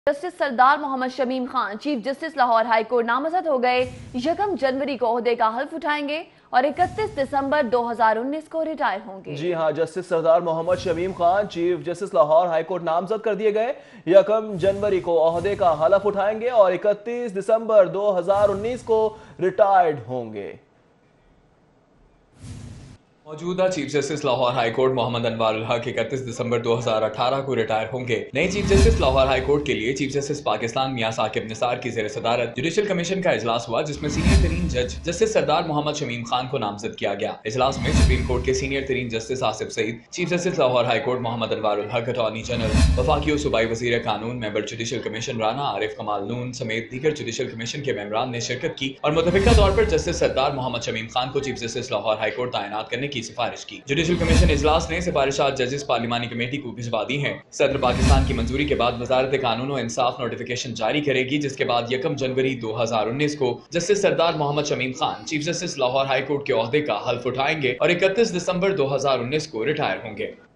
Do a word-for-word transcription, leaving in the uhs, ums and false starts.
Justice Sardar Mohammad Shamim Khan chief justice Lahore high court नामजद हो गए। यकम जनवरी को ओहदे का हल्फ उठाएंगे और इकतीस दिसंबर दो हजार उन्नीस को रिटायर होंगे। जी हां, justice Sardar Mohammad Shamim Khan chief justice Lahore high court नामजद कर दिए गए। यकम जनवरी को ओहदे का हल्फ उठाएंगे और इकतीस दिसंबर दो हजार उन्नीस को रिटायर्ड होंगे। मौजूदा chief justice Lahore high court Mohammad Anwarul Haq इकतीस दिसंबर दो हजार अठारह को रिटायर होंगे। नए chief justice Lahore high court के लिए चीफ जस्टिस पाकिस्तान मियां साकिब निसार की ज़ेर सदारत जुडिशल कमीशन का इजलास हुआ, जिसमें सीनियर तरीन जज जस्टिस सरदार मोहम्मद शमीम खान को नामजद किया गया। इजलास में सुप्रीम कोर्ट के सीनियर तरीन justice Asif Saeed, chief justice Lahore high court Mohammad Anwarul Haq, attorney general, वफाकी और सूबाई वजीर कानून, member judicial commission Rana Arif Kamal Noon समेत दीगर जुडिशल कमीशन के मेंबरान ने शिरकत की और मुतफिका तौर पर जस्टिस सरदार मोहम्मद शमीम खान को chief justice Lahore high court तैनात करने की सिफारिश की। जुडिशल कमीशन इजलास ने सिफारिशात जजेस पार्लिमानी कमेटी को भिजवा दी हैं। सदर पाकिस्तान की मंजूरी के बाद वजारत कानून और इंसाफ नोटिफिकेशन जारी करेगी, जिसके बाद यकम जनवरी दो हजार उन्नीस को justice Sardar Mohammad Shamim Khan chief justice Lahore high court के ओहदे का हल्फ उठाएंगे और इकतीस दिसंबर दो हजार उन्नीस को रिटायर होंगे।